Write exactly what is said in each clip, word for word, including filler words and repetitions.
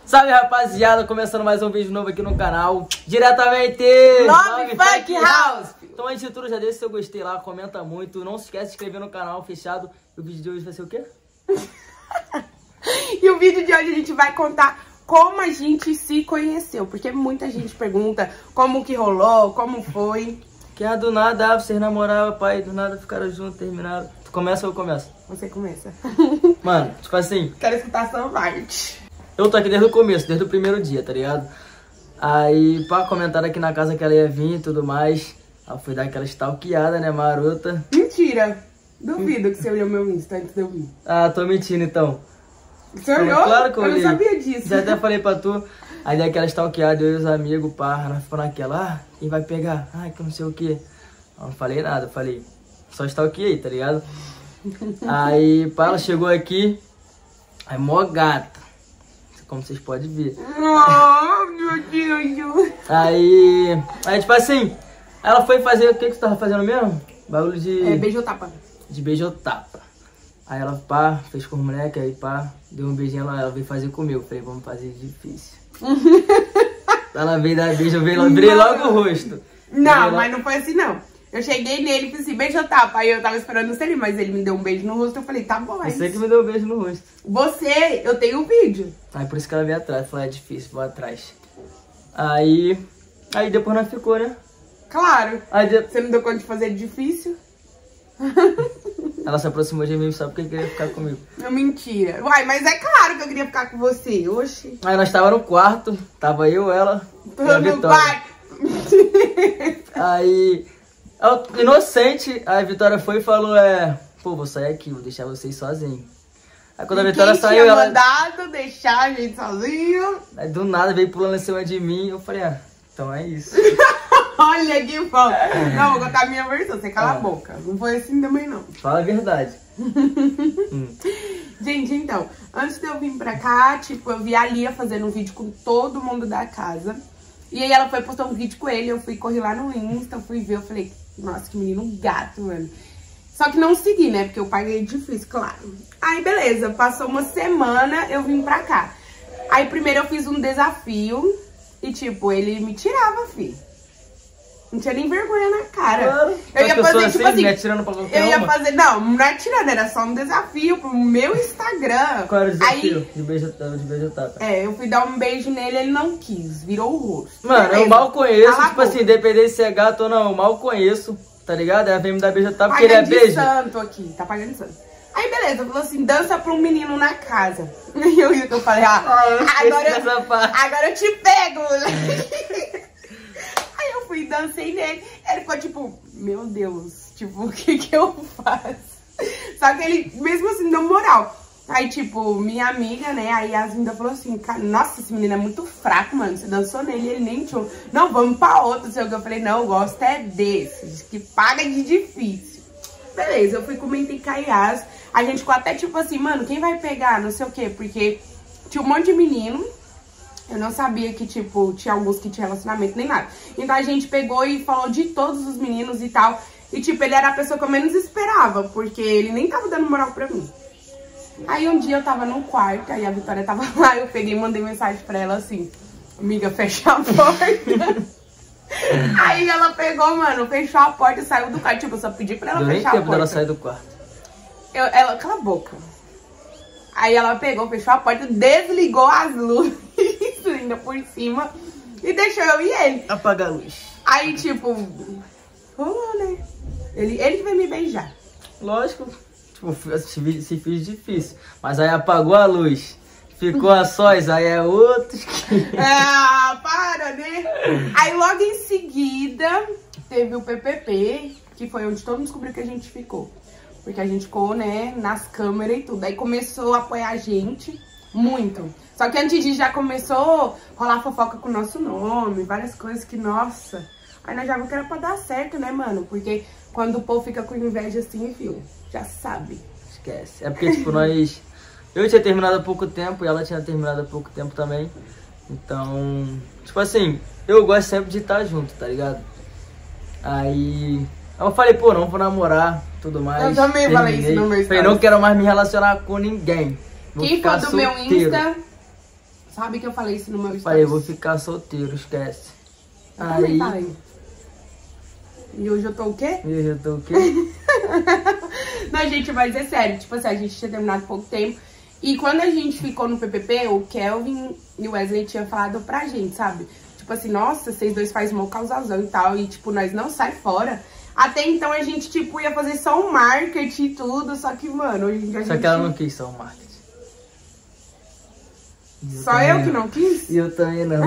Salve, rapaziada, começando mais um vídeo novo aqui no canal, diretamente Love Funk House. Então antes de tudo, já deixa seu gostei lá, comenta muito, não se esquece de se inscrever no canal, fechado. E o vídeo de hoje vai ser o quê? E o vídeo de hoje a gente vai contar como a gente se conheceu, porque muita gente pergunta como que rolou, como foi. Que é do nada, vocês namoravam, pai, do nada ficaram juntos, terminaram. Tu começa ou eu começo? Você começa. Mano, tipo assim, Quero escutar sua parte. eu tô aqui desde o começo, desde o primeiro dia, tá ligado? Aí, pá, comentaram aqui na casa que ela ia vir e tudo mais. Aí eu fui dar aquela stalkeada, né, marota. Mentira. Duvido que você olhou meu Insta antes de eu vir. Ah, tô mentindo então. Você olhou? Claro que eu eu olhei. não sabia disso. Já até falei pra tu. Aí dei aquela stalkeada, eu e os amigos, pá, nós ficamos naquela, ah, quem vai pegar? Ai, que não sei o que. Eu não falei nada, eu falei, só stalkeei, tá ligado? Aí, pá, ela chegou aqui, aí mó gata, como vocês podem ver. Oh, meu Deus. Aí, aí tipo assim, ela foi fazer, o que que você tava fazendo mesmo? Bagulho de... É, beijo ou tapa? De beijo ou tapa. Aí ela, pá, fez com os moleques, aí pá, deu um beijinho, ela, ela veio fazer comigo. Falei, vamos fazer difícil. Ela veio dar beijo, eu veio, virei logo o rosto. Não, Virei mas não foi assim, não. Eu cheguei nele e falei assim, beijo ou tapa? Aí eu tava esperando ser ele, mas ele me deu um beijo no rosto. Eu falei, tá bom, é Você isso. que me deu um beijo no rosto. Você, eu tenho um vídeo. Aí por isso que ela veio atrás, falou, é difícil, vou atrás. Aí, aí depois nós ficou, né? Claro. Aí de... Você não deu conta de fazer difícil? ela se aproximou de mim só porque queria ficar comigo. Não, mentira. Uai, mas é claro que eu queria ficar com você. Oxi. Aí nós tava no quarto, tava eu, ela Tô e a no Vitória. quarto. Aí, eu, inocente, a Vitória foi e falou, é, pô, vou sair aqui, vou deixar vocês sozinhos. Aí quando a Vitória saiu, tinha ela... mandado deixar a gente sozinho. Aí do nada veio pulando em cima de mim, eu falei, ah, então é isso. Olha que foda. Não, vou contar a minha versão, você cala Ah. a boca. Não foi assim também, não. Fala a verdade. hum. Gente, então, antes de eu vir pra cá, tipo, eu vi a Lia fazendo um vídeo com todo mundo da casa. E aí ela foi postar um vídeo com ele, eu fui correr lá no Insta, fui ver, eu falei, nossa, que menino gato, mano. Só que não segui, né, porque o pai é difícil, claro. Aí, beleza, passou uma semana, eu vim pra cá. Aí, primeiro eu fiz um desafio e, tipo, ele me tirava, fi. Não tinha nem vergonha na cara. Claro. Eu ia fazer, tipo assim, né, tirando pra qualquer eu ia uma. fazer, não, não é tirando, era só um desafio pro meu Instagram. Qual era o desafio? Aí, de beijo, de beijo tapa. é, eu fui dar um beijo nele, ele não quis, virou o rosto. Mano, Beleza. eu mal conheço, Cala a tipo boca. assim, independente se é gato ou não, eu mal conheço, tá ligado? Ela vem me dar beijo tapa Tá porque ele é pagando de beijo. santo aqui, tá pagando de santo. Aí, beleza, falou assim, dança pra um menino na casa. E eu, eu falei, ah, Ah, agora, esqueci dessa parte. eu, agora eu te pego, moleque. Aí eu fui e dancei nele. Ele ficou tipo, meu Deus, tipo, o que que eu faço? Só que ele, mesmo assim, deu moral. Aí, tipo, minha amiga, né, a Yasmin falou assim, nossa, esse menino é muito fraco, mano, você dançou nele e ele nem te... Não, vamos pra outro, sei o que. Eu falei, não, eu gosto é desses, que paga de difícil. Beleza, eu fui comentei com a Yas, a gente ficou até tipo assim, mano, quem vai pegar, não sei o que, porque tinha um monte de menino, eu não sabia que, tipo, tinha alguns que tinham relacionamento nem nada. Então a gente pegou e falou de todos os meninos e tal, e tipo, ele era a pessoa que eu menos esperava, porque ele nem tava dando moral pra mim. Aí um dia eu tava no quarto, aí a Vitória tava lá, eu peguei e mandei mensagem pra ela assim, amiga, fecha a porta. Aí ela pegou, mano, fechou a porta e saiu do quarto. Tipo, eu só pedi pra ela Deu nem fechar a tempo porta. dela sair do quarto. Eu, ela, cala a boca. Aí ela pegou, fechou a porta, desligou as luzes ainda por cima e deixou eu e ele. Apaga a luz. Aí, tipo, rolou, né? Ele, ele que vai me beijar. Lógico, tipo, se, se fiz difícil. Mas aí apagou a luz. Ficou a sós, aí é outros que... Ah, para, né? Aí logo em seguida teve o P P P, que foi onde todo mundo descobriu que a gente ficou. Porque a gente ficou, né, nas câmeras e tudo. Aí começou a apoiar a gente muito. Só que antes disso já começou a rolar fofoca com o nosso nome, várias coisas que, nossa... Aí nós já vimos que era pra dar certo, né, mano? Porque quando o povo fica com inveja assim, filho, já sabe. Esquece. É porque, tipo, nós... Eu tinha terminado há pouco tempo e ela tinha terminado há pouco tempo também. Então, tipo assim, eu gosto sempre de estar junto, tá ligado? Aí... Eu falei, pô, não vou namorar, tudo mais. Eu também terminei. falei isso no meu Falei, stories. não quero mais me relacionar com ninguém. Vou Quem ficar for do meu solteiro. Insta Sabe que eu falei isso no meu stories? Falei, vou ficar solteiro, esquece. Eu Aí... também falei. E hoje eu tô o quê? E hoje eu tô o quê? Não, gente, mas é sério. Tipo assim, a gente tinha terminado há pouco tempo. E quando a gente ficou no P P P, o Kelvin e o Wesley tinham falado pra gente, sabe? Tipo assim, nossa, vocês dois fazem mó causazão e tal. E tipo, nós não sai fora. Até então a gente, tipo, ia fazer só um marketing e tudo. Só que, mano, hoje em dia a Só gente... que ela não quis só um marketing. Eu Só eu que não quis? E eu também não.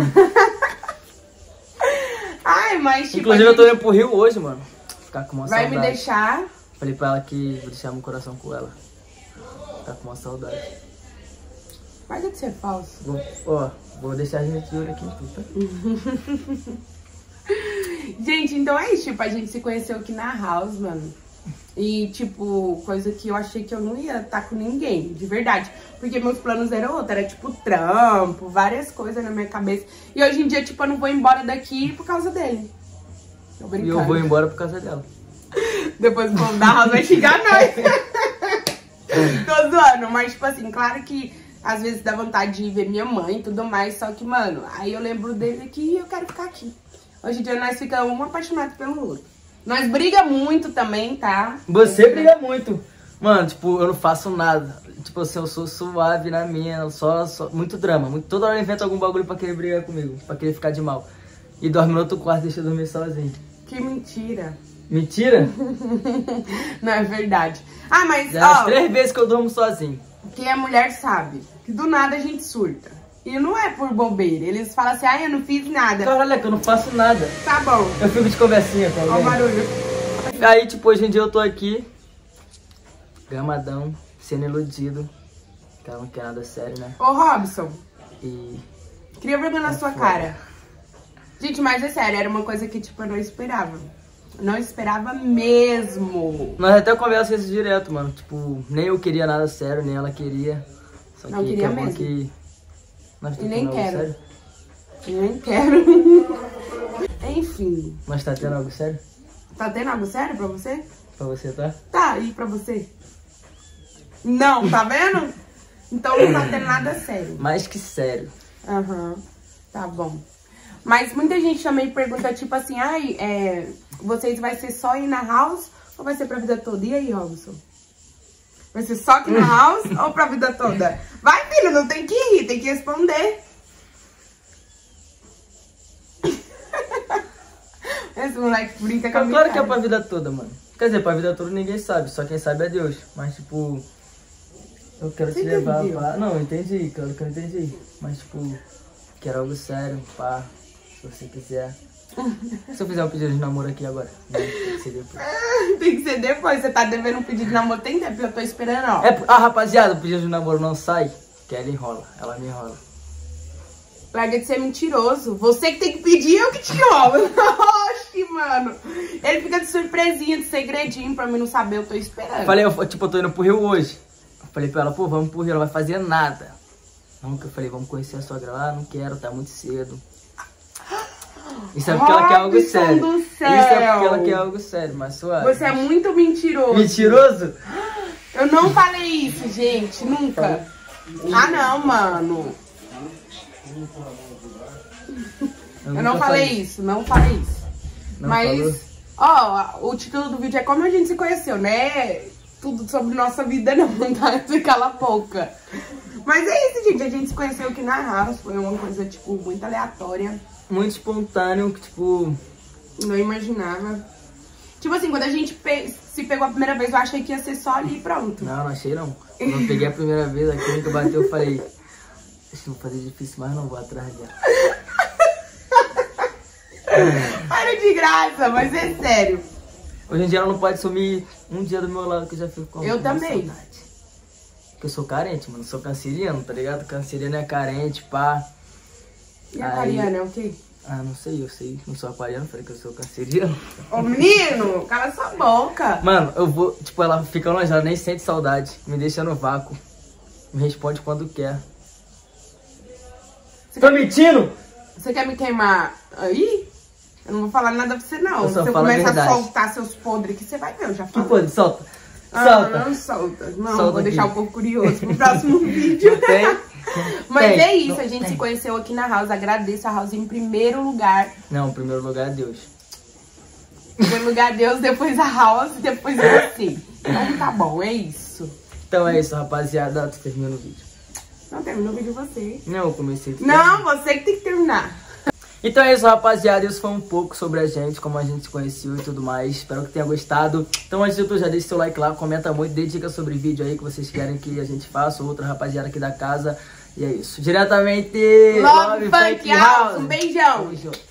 Ai, mas tipo... Inclusive, eu tô indo pro Rio hoje, mano. Ficar com uma Vai saudade. me deixar... Falei pra ela que vou deixar meu coração com ela. Ficar com uma saudade. Vai de ser falso. Vou, ó, vou deixar a gente de olho aqui em tudo, tá? Gente, então é isso. Tipo, a gente se conheceu aqui na house, mano. E, tipo, coisa que eu achei que eu não ia estar com ninguém, de verdade. Porque meus planos eram outros, era tipo trampo, várias coisas na minha cabeça. E hoje em dia, tipo, eu não vou embora daqui por causa dele. Tô brincando. E eu vou embora por causa dela. Depois o povo da house vai xingar nós. Tô zoando, mas tipo assim, claro que às vezes dá vontade de ver minha mãe e tudo mais. Só que, mano, aí eu lembro dele aqui e eu quero ficar aqui. Hoje em dia nós ficamos um apaixonado pelo outro. Nós briga muito também, tá? Você briga muito. Mano, tipo, eu não faço nada. Tipo assim, eu sou suave na minha, só, só muito drama. Muito, toda hora eu invento algum bagulho pra querer brigar comigo, pra querer ficar de mal. E dorme no outro quarto e deixa eu dormir sozinho. Que mentira. Mentira? Não é verdade. Ah, mas, Já ó, as três vezes que eu durmo sozinho. quem é mulher sabe que do nada a gente surta. E não é por bobeira. Eles falam assim, ai, eu não fiz nada. Caralho, é que eu não faço nada. Tá bom. Eu fico de conversinha com Ó o alguém. barulho. Aí, tipo, hoje em dia eu tô aqui, gamadão, sendo iludido. Que ela não quer nada sério, né? Ô, Robson, E... cria vergonha na É sua foda. cara. Gente, mas é sério, era uma coisa que, tipo, eu não esperava. Não esperava mesmo. Nós até conversamos isso direto, mano. Tipo, nem eu queria nada sério, nem ela queria. Só Não que queria acabou mesmo. que... Nós E temos nem algo quero. sério. Eu nem quero. Enfim. Nós tá tendo algo sério? Tá tendo algo sério pra você? Pra você, tá? Tá, e pra você? Não, tá vendo? Então não tá tendo nada sério. Mais que sério. Aham, tá bom. Mas muita gente também pergunta, tipo assim, ai, é, vocês vai ser só ir na house ou vai ser pra vida toda? E aí, Robson? Vai ser só aqui na house ou pra vida toda? Vai, filho, não tem que ir, tem que responder. Esse moleque brinca com a minha Claro que é cara. pra vida toda, mano. Quer dizer, pra vida toda ninguém sabe, só quem sabe é Deus. Mas, tipo, eu quero Você te levar entendeu? pra... Não, eu entendi, claro que eu entendi. Mas, tipo, quero algo sério, pá, se você quiser. Se eu fizer um pedido de namoro aqui agora, né? Tem que ser depois. Tem que ser depois, você tá devendo um pedido de namoro, tem tempo, eu tô esperando, ó. É, ah, rapaziada, o pedido de namoro não sai, que ela enrola, ela me enrola. Larga de ser mentiroso. Você que tem que pedir, eu que te enrolo. Oxi, mano. Ele fica de surpresinha, de segredinho pra mim não saber, eu tô esperando. Falei, eu, tipo, eu tô indo pro Rio hoje. Eu falei pra ela, pô, vamos pro Rio, ela vai fazer nada. Não, que eu falei, vamos conhecer a sogra lá, não quero, tá muito cedo. Isso é porque ela quer algo Robson sério. do Isso é porque céu. ela quer algo sério, mas suave. Você é muito mentiroso. Mentiroso? Eu não falei isso, gente, nunca. Ah, não, mano. Eu nunca não falei isso, não falei isso. Não Mas, ó, o título do vídeo é como a gente se conheceu, né? Tudo sobre nossa vida não, tá? Cala a boca. Mas é isso, gente. A gente se conheceu aqui na house. Foi uma coisa, tipo, muito aleatória. Muito espontâneo, que tipo... Não imaginava. Tipo assim, quando a gente pe se pegou a primeira vez, eu achei que ia ser só ali e pronto. Não, não achei não. Quando eu peguei a primeira vez, a química bateu, eu falei... Acho que vou fazer difícil, mas não vou atrás dela. Para de graça, mas é sério. Hoje em dia ela não pode sumir um dia do meu lado, que eu já fico com Eu uma também. saudade. Porque eu sou carente, mano. Eu sou canceriano, tá ligado? Canceriano é carente, pá. E a Aí- Mariana é o quê? Ah, não sei, eu sei. Não sou aquariano, falei que eu sou canceriano. Ô, menino, cala sua boca. Mano, eu vou... Tipo, ela fica longe, ela nem sente saudade. Me deixa no vácuo. Me responde quando quer. Você Tô quer, mentindo? você quer me queimar aí? Eu não vou falar nada pra você, não. Eu Se só eu falo a começar a verdade. soltar seus podres aqui, você vai ver, eu já Que falo. pode? Solta. Ah, Solta. não solta. Não, Solta vou deixar aqui. o povo curioso pro próximo vídeo. Não tem? Mas Tem, é isso, não, a gente tem. se conheceu aqui na House. Agradeço a House em primeiro lugar. Não, em primeiro lugar é Deus. Em primeiro lugar, Deus, depois a House, depois você. Então tá bom, é isso. Então é isso, rapaziada. Tu termina o vídeo. Não, termina o vídeo você. Não, eu comecei. Não, você que tem que terminar. Então é isso, rapaziada. Isso foi um pouco sobre a gente, como a gente se conheceu e tudo mais. Espero que tenha gostado. Então antes de tudo, já deixa seu like lá, comenta muito, dê dicas sobre vídeo aí que vocês querem que a gente faça, ou outra rapaziada aqui da casa. E é isso. Diretamente... Love Funk House. Um beijão. Tamo junto.